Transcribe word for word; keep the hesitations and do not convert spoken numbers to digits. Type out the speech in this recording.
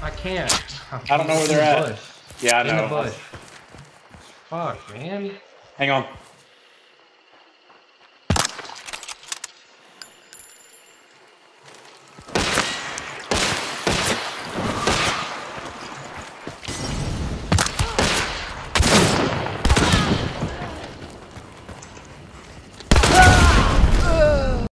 I can't. I don't know where they're In the at. bush. Yeah, I In know. the bush. Fuck, man. Hang on.